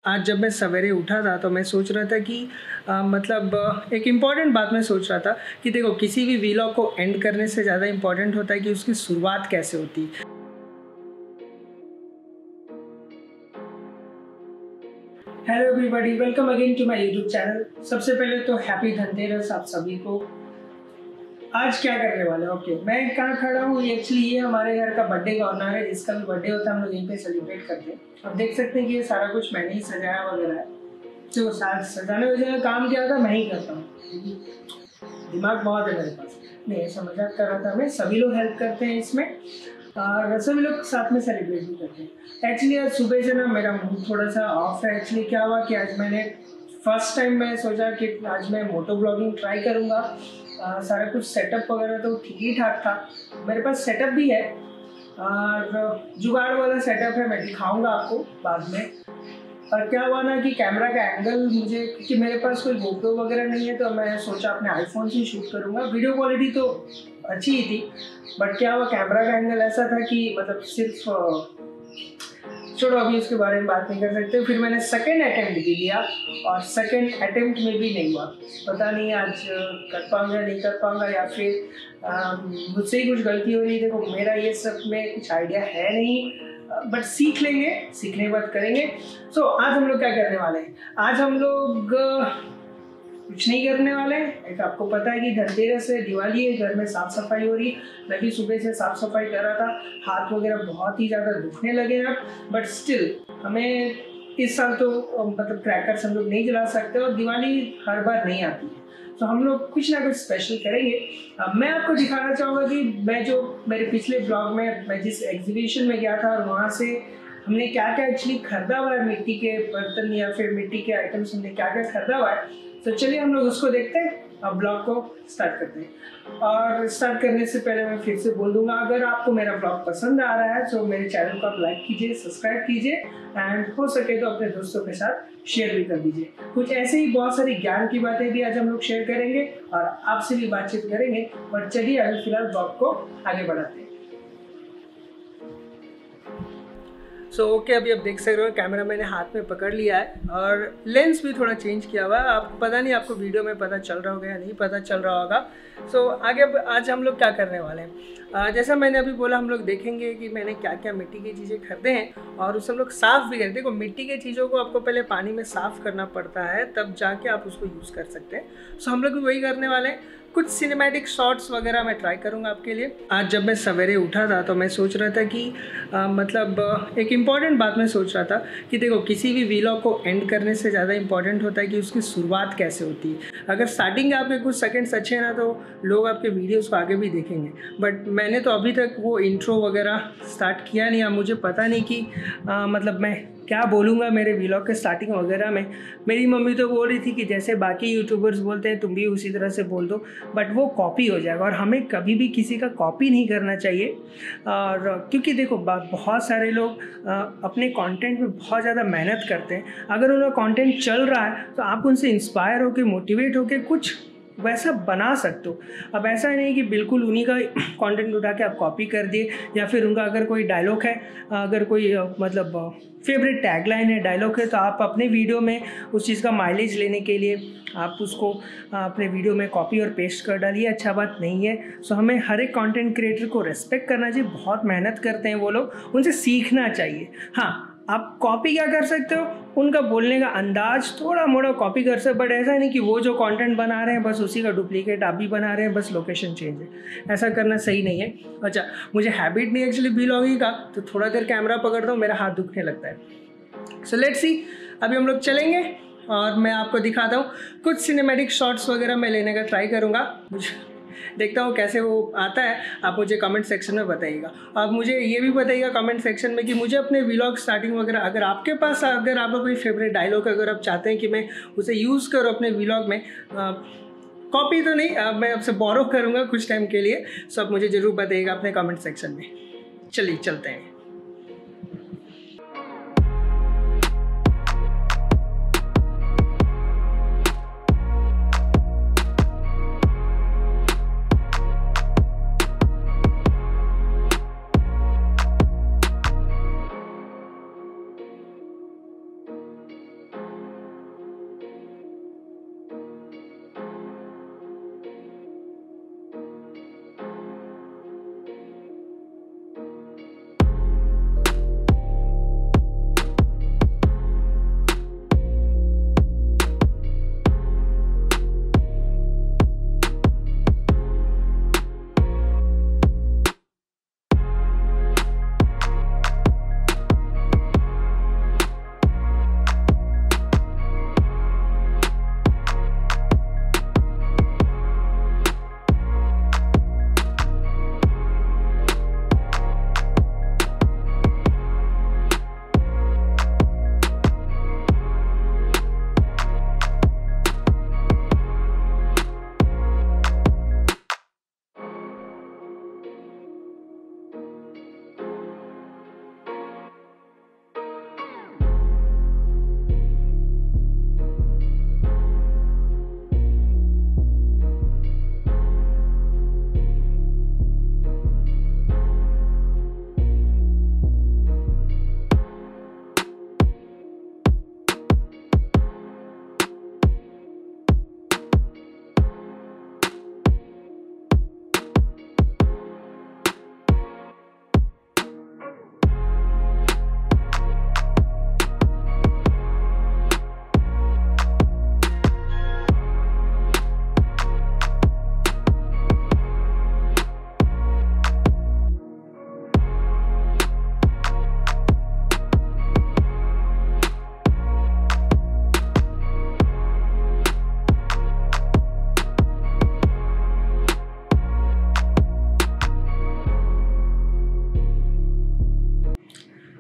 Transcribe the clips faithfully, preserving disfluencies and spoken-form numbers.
आज जब मैं सवेरे उठा था तो मैं सोच रहा था कि आ, मतलब आ, एक इम्पॉर्टेंट बात मैं सोच रहा था कि देखो किसी भी व्लॉग को एंड करने से ज़्यादा इम्पॉर्टेंट होता है कि उसकी शुरुआत कैसे होती है। Hello everybody, welcome again to my YouTube channel. सबसे पहले तो हैप्पी धनतेरस आप सभी को। आज क्या करने वाले हैं? ओके, मैं कहाँ खड़ा हूँ? एक्चुअली ये हमारे घर का बर्थडे कॉर्नर है। जिसका भी बर्थडे होता है हम लोग यहीं पे सेलिब्रेट करते हैं। आप देख सकते हैं कि ये सारा कुछ मैंने ही सजाया वगैरह है। जो सजाने वजाने का काम किया था मैं ही करता हूँ। दिमाग बहुत है मेरे पास। नहीं, ऐसा मजाक कर रहा था मैं। सभी लोग हेल्प करते हैं इसमें और सभी लोग साथ में सेलिब्रेट भी करते हैं। एक्चुअली आज सुबह से ना मेरा मूड थोड़ा सा ऑफ है। एक्चुअली क्या हुआ कि आज मैंने फर्स्ट टाइम मैं सोचा कि आज मैं मोटो ब्लॉगिंग ट्राई करूँगा। आ, सारा कुछ सेटअप वगैरह तो ठीक ही ठाक था। मेरे पास सेटअप भी है और जुगाड़ वाला सेटअप है, मैं दिखाऊंगा आपको बाद में। और क्या हुआ ना कि कैमरा का एंगल मुझे, क्योंकि मेरे पास कोई गोप्रो वगैरह नहीं है तो मैं सोचा अपने आईफोन से शूट करूँगा। वीडियो क्वालिटी तो अच्छी ही थी, बट क्या हुआ कैमरा का एंगल ऐसा था कि मतलब सिर्फ छोड़ो, अभी इसके बारे में बात नहीं कर सकते। फिर मैंने सेकेंड अटेम्प्ट भी लिया और सेकेंड अटेम्प्ट में भी नहीं हुआ। पता नहीं आज कर पाऊंगा नहीं कर पाऊंगा, या फिर मुझसे ही कुछ गलती हो रही। देखो मेरा ये सब में कुछ आइडिया है नहीं, बट सीख लेंगे, सीखने के बाद करेंगे। सो so, आज हम लोग क्या करने वाले हैं? आज हम लोग कुछ नहीं करने वाले। एक आपको पता है कि धनतेरस है, दिवाली है, घर में साफ सफाई हो रही है। मैं भी सुबह से साफ सफाई कर रहा था। हाथ वगैरह बहुत ही ज़्यादा दुखने लगे अब, बट स्टिल हमें इस साल तो मतलब क्रैकर्स हम लोग नहीं जला सकते और दिवाली हर बार नहीं आती है। तो हम लोग कुछ ना कुछ स्पेशल करेंगे। अब मैं आपको दिखाना चाहूँगा कि मैं जो मेरे पिछले ब्लॉग में मैं जिस एग्जीबिशन में गया था और वहाँ से हमने क्या क्या एक्चुअली खरीदा हुआ है, मिट्टी के बर्तन या फिर मिट्टी के आइटम्स हमने क्या क्या खरीदा हुआ है। तो चलिए हम लोग उसको देखते हैं और ब्लॉग को स्टार्ट करते हैं। और स्टार्ट करने से पहले मैं फिर से बोल दूंगा, अगर आपको मेरा ब्लॉग पसंद आ रहा है तो मेरे चैनल को आप लाइक कीजिए, सब्सक्राइब कीजिए एंड हो सके तो अपने दोस्तों के साथ शेयर भी कर दीजिए। कुछ ऐसे ही बहुत सारी ज्ञान की बातें भी आज हम लोग शेयर करेंगे और आपसे भी बातचीत करेंगे। और चलिए अभी फिलहाल ब्लॉग को आगे बढ़ाते हैं। सो so, ओके okay, अभी आप देख सकते हो कैमरा मैंने हाथ में पकड़ लिया है और लेंस भी थोड़ा चेंज किया हुआ है। आपको पता नहीं, आपको वीडियो में पता चल रहा होगा या नहीं पता चल रहा होगा। सो so, आगे अब आज हम लोग क्या करने वाले हैं, आ, जैसा मैंने अभी बोला, हम लोग देखेंगे कि मैंने क्या क्या मिट्टी की चीज़ें खरीदे हैं और उसे हम लोग साफ़ भी करें। देखो मिट्टी की चीज़ों को आपको पहले पानी में साफ़ करना पड़ता है, तब जाके आप उसको यूज़ कर सकते हैं। सो so, हम लोग भी वही करने वाले हैं। कुछ सिनेमैटिक शॉट्स वगैरह मैं ट्राई करूंगा आपके लिए। आज जब मैं सवेरे उठा था तो मैं सोच रहा था कि आ, मतलब आ, एक इम्पॉर्टेंट बात मैं सोच रहा था कि देखो किसी भी व्लॉग को एंड करने से ज़्यादा इम्पॉर्टेंट होता है कि उसकी शुरुआत कैसे होती है। अगर स्टार्टिंग के आपके कुछ सेकंड्स अच्छे हैं ना तो लोग आपके वीडियोज़ को आगे भी देखेंगे, बट मैंने तो अभी तक वो इंट्रो वगैरह स्टार्ट किया नहीं। मुझे पता नहीं कि आ, मतलब मैं क्या बोलूँगा मेरे व्लॉग के स्टार्टिंग वगैरह में। मेरी मम्मी तो बोल रही थी कि जैसे बाकी यूट्यूबर्स बोलते हैं तुम भी उसी तरह से बोल दो, बट वो कॉपी हो जाएगा और हमें कभी भी किसी का कॉपी नहीं करना चाहिए। और क्योंकि देखो बहुत सारे लोग अपने कंटेंट में बहुत ज़्यादा मेहनत करते हैं। अगर उनका कंटेंट चल रहा है तो आप उनसे इंस्पायर होकर, मोटिवेट होकर कुछ वैसा बना सकते हो। अब ऐसा नहीं कि बिल्कुल उन्हीं का कंटेंट उठा के आप कॉपी कर दिए, या फिर उनका अगर कोई डायलॉग है, अगर कोई मतलब फेवरेट टैगलाइन है, डायलॉग है, तो आप अपने वीडियो में उस चीज़ का माइलेज लेने के लिए आप उसको अपने वीडियो में कॉपी और पेस्ट कर डालिए। अच्छा बात नहीं है। सो हमें हर एक कंटेंट क्रिएटर को रेस्पेक्ट करना चाहिए। बहुत मेहनत करते हैं वो लोग, उनसे सीखना चाहिए। हाँ, आप कॉपी क्या कर सकते हो, उनका बोलने का अंदाज थोड़ा मोड़ा कॉपी कर सकते, बट ऐसा नहीं कि वो जो कंटेंट बना रहे हैं बस उसी का डुप्लीकेट आप भी बना रहे हैं, बस लोकेशन चेंज है। ऐसा करना सही नहीं है। अच्छा, मुझे हैबिट नहीं एक्चुअली व्लॉगिंग का, तो थोड़ा देर कैमरा पकड़ता हूँ मेरा हाथ दुखने लगता है। सो लेट्स सी, अभी हम लोग चलेंगे और मैं आपको दिखाता हूँ कुछ सिनेमैटिक शॉट्स वगैरह मैं लेने का ट्राई करूँगा। मुझे देखता हूँ कैसे वो आता है। आप मुझे कमेंट सेक्शन में बताइएगा। आप मुझे ये भी बताइएगा कमेंट सेक्शन में कि मुझे अपने व्लॉग स्टार्टिंग वगैरह, अगर आपके पास, अगर आपका कोई फेवरेट डायलॉग अगर आप चाहते हैं कि मैं उसे यूज़ करूँ अपने व्लॉग में, कॉपी तो नहीं, आ, मैं आपसे बोरो करूँगा कुछ टाइम के लिए। सो आप मुझे ज़रूर बताइएगा अपने कमेंट सेक्शन में। चलिए चलते हैं।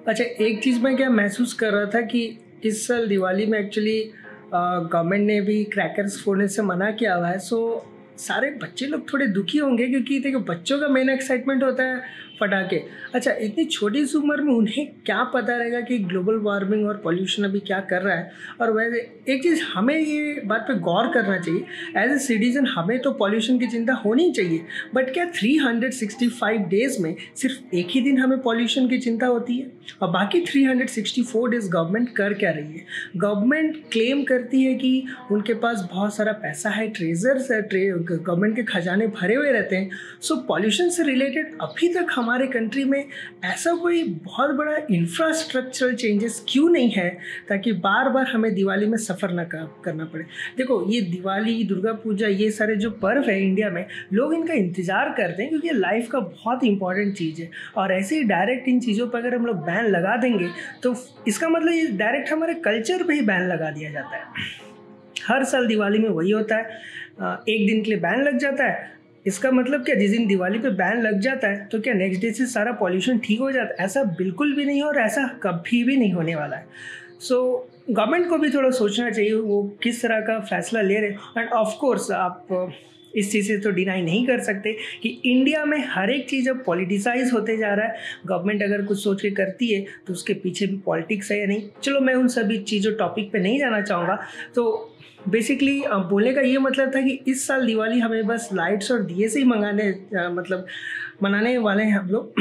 अच्छा, एक चीज़ मैं क्या महसूस कर रहा था कि इस साल दिवाली में एक्चुअली गवर्नमेंट ने भी क्रैकर्स फोड़ने से मना किया हुआ है। सो सारे बच्चे लोग थोड़े दुखी होंगे, क्योंकि देखो बच्चों का मेन एक्साइटमेंट होता है पटाखे। अच्छा, इतनी छोटी सी उम्र में उन्हें क्या पता रहेगा कि ग्लोबल वार्मिंग और पॉल्यूशन अभी क्या कर रहा है। और वैसे एक चीज़ हमें ये बात पे गौर करना चाहिए, एज ए सिटीजन हमें तो पॉल्यूशन की चिंता होनी चाहिए, बट क्या three hundred sixty five days में सिर्फ एक ही दिन हमें पॉल्यूशन की चिंता होती है और बाकी three hundred sixty four days government कर क्या रही है? गवर्नमेंट क्लेम करती है कि उनके पास बहुत सारा पैसा है, ट्रेजर्स है, ट्रे गवर्नमेंट के खजाने भरे हुए रहते हैं। सो पॉल्यूशन से रिलेटेड अभी तक हमारे कंट्री में ऐसा कोई बहुत बड़ा इंफ्रास्ट्रक्चरल चेंजेस क्यों नहीं है, ताकि बार बार हमें दिवाली में सफ़र ना करना पड़े। देखो ये दिवाली, दुर्गा पूजा, ये सारे जो पर्व है इंडिया में, लोग इनका इंतज़ार करते हैं क्योंकि ये लाइफ का बहुत इंपॉर्टेंट चीज़ है। और ऐसे ही डायरेक्ट इन चीज़ों पर अगर हम लोग बैन लगा देंगे तो इसका मतलब ये डायरेक्ट हमारे कल्चर पे ही बैन लगा दिया जाता है। हर साल दिवाली में वही होता है, एक दिन के लिए बैन लग जाता है। इसका मतलब क्या, जिस दिन दिवाली पे बैन लग जाता है तो क्या नेक्स्ट डे से सारा पॉल्यूशन ठीक हो जाता है? ऐसा बिल्कुल भी नहीं हो और ऐसा कभी भी नहीं होने वाला है। सो so, गवर्नमेंट को भी थोड़ा सोचना चाहिए वो किस तरह का फैसला ले रहे हैं। एंड ऑफ कोर्स आप इस चीज़ से तो डिनाई नहीं कर सकते कि इंडिया में हर एक चीज़ अब पॉलिटिसाइज होते जा रहा है। गवर्नमेंट अगर कुछ सोच के करती है तो उसके पीछे भी पॉलिटिक्स है या नहीं। चलो मैं उन सभी चीज़ों टॉपिक पे नहीं जाना चाहूँगा। तो बेसिकली बोलने का ये मतलब था कि इस साल दिवाली हमें बस लाइट्स और दिए से ही मंगाने मतलब मनाने वाले हैं हम लोग।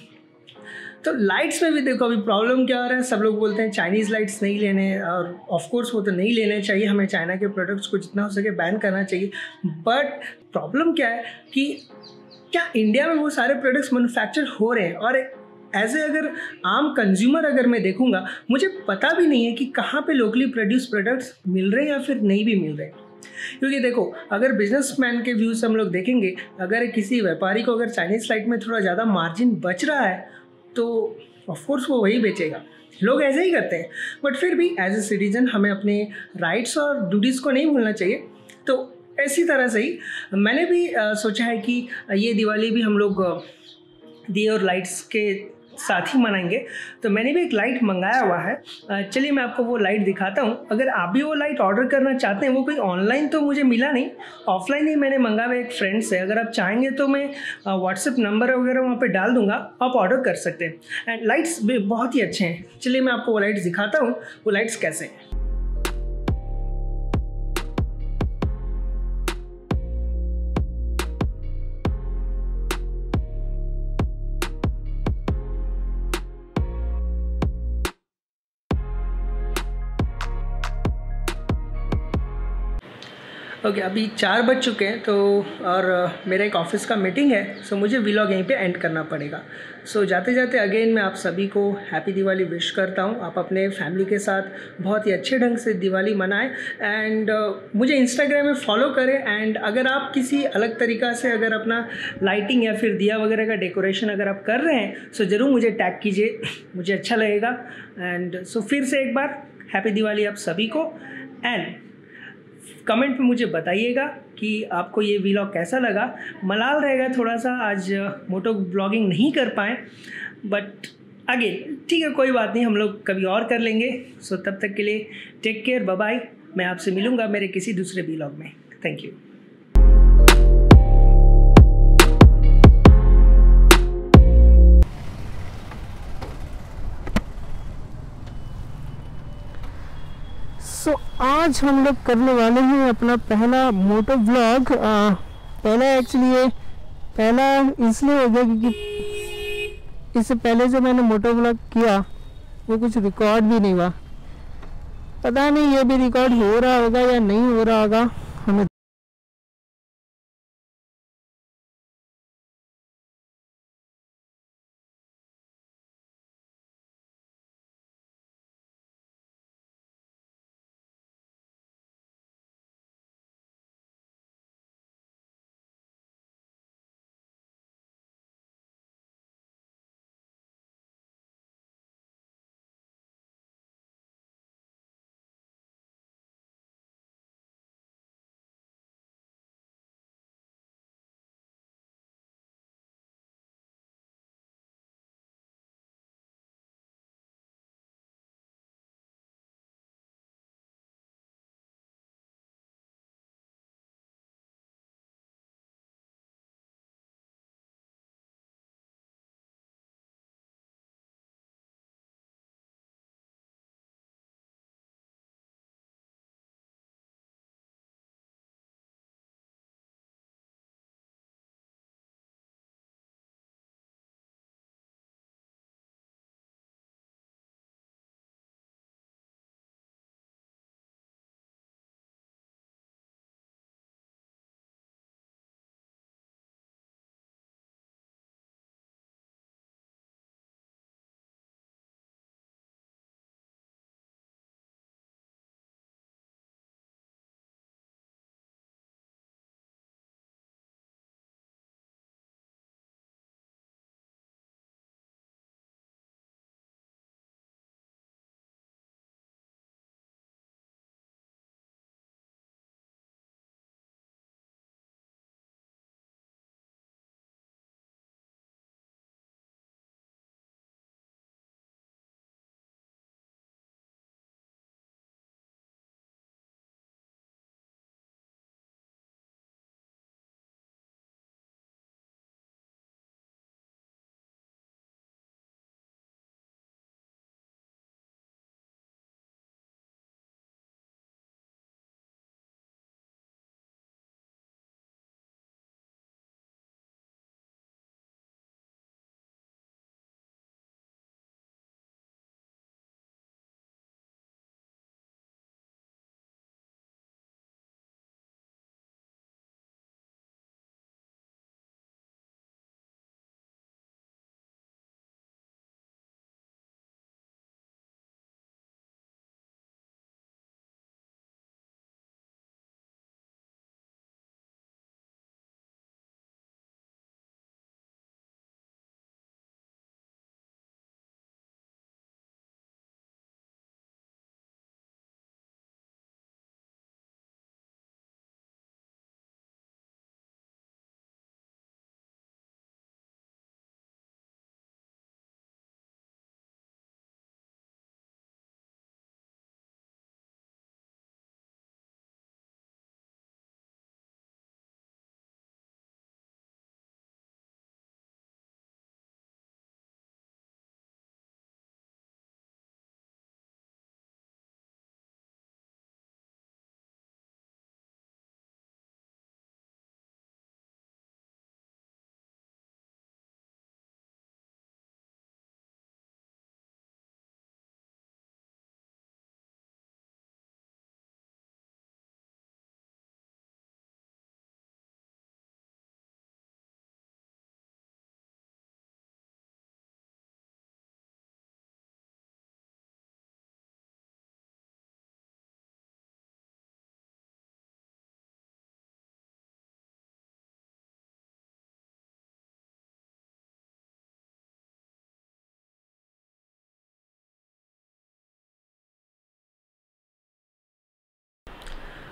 तो लाइट्स में भी देखो अभी प्रॉब्लम क्या आ रहा है, सब लोग बोलते हैं चाइनीज़ लाइट्स नहीं लेने, और ऑफ कोर्स वो तो नहीं लेने चाहिए, हमें चाइना के प्रोडक्ट्स को जितना हो सके बैन करना चाहिए। बट प्रॉब्लम क्या है कि क्या इंडिया में वो सारे प्रोडक्ट्स मैन्युफैक्चर हो रहे हैं? और ऐसे अगर आम कंज्यूमर अगर मैं देखूंगा, मुझे पता भी नहीं है कि कहाँ पे लोकली प्रोड्यूस प्रोडक्ट्स मिल रहे हैं या फिर नहीं भी मिल रहे हैं। क्योंकि देखो अगर बिजनेसमैन के व्यू से हम लोग देखेंगे, अगर किसी व्यापारी को अगर चाइनीज़ लाइट में थोड़ा ज़्यादा मार्जिन बच रहा है तो ऑफकोर्स वो वही बेचेगा, लोग ऐसे ही करते हैं। बट फिर भी एज ए सिटीजन हमें अपने राइट्स और ड्यूटीज़ को नहीं भूलना चाहिए। तो इसी तरह से ही मैंने भी आ, सोचा है कि ये दिवाली भी हम लोग दिए और लाइट्स के साथ ही मनाएंगे। तो मैंने भी एक लाइट मंगाया हुआ है, चलिए मैं आपको वो लाइट दिखाता हूँ। अगर आप भी वो लाइट ऑर्डर करना चाहते हैं, वो कोई ऑनलाइन तो मुझे मिला नहीं, ऑफलाइन ही मैंने मंगाया हुआ एक फ्रेंड से। अगर आप चाहेंगे तो मैं व्हाट्सएप नंबर वगैरह वहाँ पे डाल दूँगा, आप ऑर्डर कर सकते हैं। एंड लाइट्स भी बहुत ही अच्छे हैं। चलिए मैं आपको वो लाइट्स दिखाता हूँ, वो लाइट्स कैसे हैं। ओके okay, अभी चार बज चुके हैं तो और मेरा एक ऑफिस का मीटिंग है, सो मुझे व्लॉग यहीं पे एंड करना पड़ेगा। सो जाते जाते अगेन मैं आप सभी को हैप्पी दिवाली विश करता हूँ। आप अपने फैमिली के साथ बहुत ही अच्छे ढंग से दिवाली मनाएं एंड uh, मुझे इंस्टाग्राम में फॉलो करें। एंड अगर आप किसी अलग तरीक़ा से अगर अपना लाइटिंग या फिर दिया वगैरह का डेकोरेशन अगर आप कर रहे हैं सो ज़रूर मुझे टैग कीजिए, मुझे अच्छा लगेगा। एंड सो so, फिर से एक बार हैप्पी दिवाली आप सभी को। एंड कमेंट पे मुझे बताइएगा कि आपको ये व्लॉग कैसा लगा। मलाल रहेगा थोड़ा सा, आज मोटो ब्लॉगिंग नहीं कर पाए, बट अगेन ठीक है, कोई बात नहीं, हम लोग कभी और कर लेंगे। सो तब तक के लिए टेक केयर, बाय बाय। मैं आपसे मिलूँगा मेरे किसी दूसरे व्लॉग में। Thank you. सो so, आज हम लोग करने वाले हैं अपना पहला मोटो व्लॉग। पहला एक्चुअली ये पहला इसलिए हो गया क्योंकि इससे पहले जो मैंने मोटो व्लॉग किया वो कुछ रिकॉर्ड भी नहीं हुआ। पता नहीं ये भी रिकॉर्ड हो रहा होगा या नहीं हो रहा होगा, हमें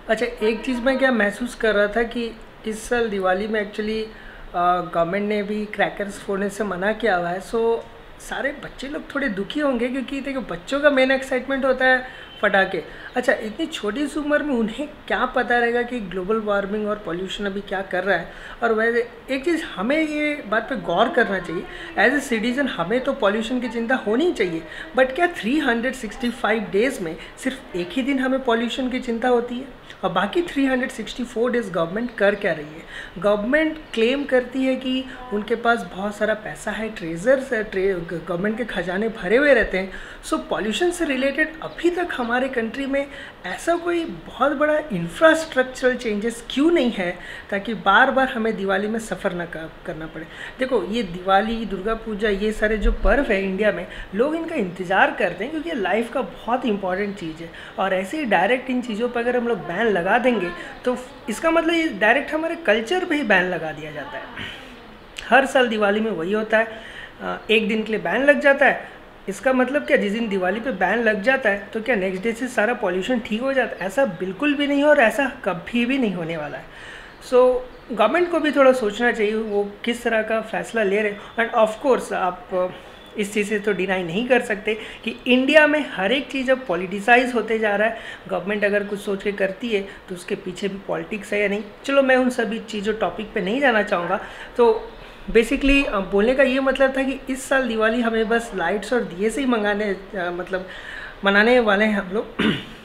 अच्छा, एक चीज़ मैं क्या महसूस कर रहा था कि इस साल दिवाली में एक्चुअली गवर्नमेंट ने भी क्रैकर्स फोड़ने से मना किया हुआ है। सो सारे बच्चे लोग थोड़े दुखी होंगे, क्योंकि देखो बच्चों का मेन एक्साइटमेंट होता है पटाखे। अच्छा, इतनी छोटी सी उम्र में उन्हें क्या पता रहेगा कि ग्लोबल वार्मिंग और पॉल्यूशन अभी क्या कर रहा है। और वैसे एक चीज़ हमें ये बात पे गौर करना चाहिए, एज ए सिटीज़न हमें तो पॉल्यूशन की चिंता होनी चाहिए, बट क्या तीन सौ पैंसठ डेज़ में सिर्फ एक ही दिन हमें पॉल्यूशन की चिंता होती है और बाकी तीन सौ चौंसठ डेज़ गवर्नमेंट कर क्या रही है। गवर्नमेंट क्लेम करती है कि उनके पास बहुत सारा पैसा है, ट्रेजर्स है, ट्रे गवर्नमेंट के खजाने भरे हुए रहते हैं। सो पॉल्यूशन से रिलेटेड अभी तक हमारे कंट्री में ऐसा कोई बहुत बड़ा इंफ्रास्ट्रक्चरल चेंजेस क्यों नहीं है, ताकि बार बार हमें दिवाली में सफ़र ना करना पड़े। देखो ये दिवाली, दुर्गा पूजा, ये सारे जो पर्व है इंडिया में, लोग इनका इंतज़ार करते हैं क्योंकि ये लाइफ का बहुत इंपॉर्टेंट चीज़ है। और ऐसे ही डायरेक्ट इन चीज़ों पर अगर हम लोग बैन लगा देंगे तो इसका मतलब ये डायरेक्ट हमारे कल्चर पे ही बैन लगा दिया जाता है। हर साल दिवाली में वही होता है, एक दिन के लिए बैन लग जाता है। इसका मतलब क्या, जिस दिन दिवाली पे बैन लग जाता है तो क्या नेक्स्ट डे से सारा पॉल्यूशन ठीक हो जाता है? ऐसा बिल्कुल भी नहीं हो और ऐसा कभी भी नहीं होने वाला है। सो गवर्नमेंट को भी थोड़ा सोचना चाहिए वो किस तरह का फ़ैसला ले रहे हैं। एंड ऑफ कोर्स आप इस चीज़ से तो डिनाई नहीं कर सकते कि इंडिया में हर एक चीज़ अब पॉलिटिसाइज होते जा रहा है। गवर्नमेंट अगर कुछ सोच के करती है तो उसके पीछे भी पॉलिटिक्स है या नहीं। चलो मैं उन सभी चीज़ों टॉपिक पे नहीं जाना चाहूँगा। तो बेसिकली बोलने का ये मतलब था कि इस साल दिवाली हमें बस लाइट्स और दिए से ही मंगाने मतलब मनाने वाले हैं हम लोग।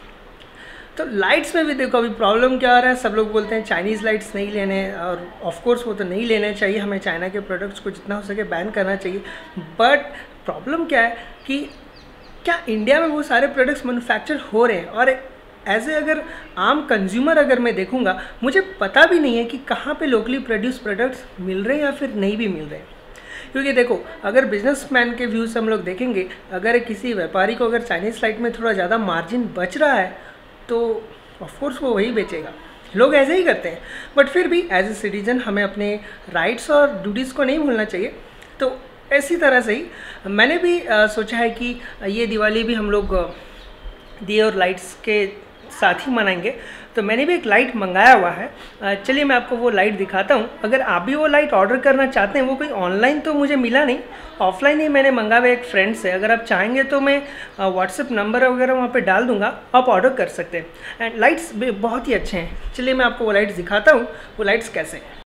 तो लाइट्स में भी देखो अभी प्रॉब्लम क्या आ रहा है, सब लोग बोलते हैं चाइनीज़ लाइट्स नहीं लेने, और ऑफ कोर्स वो तो नहीं लेने चाहिए, हमें चाइना के प्रोडक्ट्स को जितना हो सके बैन करना चाहिए। बट प्रॉब्लम क्या है कि क्या इंडिया में वो सारे प्रोडक्ट्स मैन्युफैक्चर हो रहे हैं, और ऐसे अगर आम कंज्यूमर अगर मैं देखूंगा, मुझे पता भी नहीं है कि कहाँ पे लोकली प्रोड्यूस प्रोडक्ट्स मिल रहे हैं या फिर नहीं भी मिल रहे हैं। क्योंकि देखो अगर बिजनेसमैन के व्यू से हम लोग देखेंगे, अगर किसी व्यापारी को अगर चाइनीज़ लाइट में थोड़ा ज़्यादा मार्जिन बच रहा है तो ऑफकोर्स वो वही बेचेगा, लोग ऐसे ही करते हैं। बट फिर भी एज ए सिटीजन हमें अपने राइट्स और ड्यूटीज़ को नहीं भूलना चाहिए। तो इसी तरह से ही मैंने भी आ, सोचा है कि ये दिवाली भी हम लोग दिए और लाइट्स के साथ ही मनाएंगे। तो मैंने भी एक लाइट मंगाया हुआ है, चलिए मैं आपको वो लाइट दिखाता हूँ। अगर आप भी वो लाइट ऑर्डर करना चाहते हैं, वो कोई ऑनलाइन तो मुझे मिला नहीं, ऑफलाइन ही मैंने मंगाया हुआ एक फ्रेंड से। अगर आप चाहेंगे तो मैं व्हाट्सएप नंबर वगैरह वहाँ पे डाल दूँगा, आप ऑर्डर कर सकते हैं। एंड लाइट्स बहुत ही अच्छे हैं। चलिए मैं आपको वो लाइट्स दिखाता हूँ, वो लाइट्स कैसे हैं।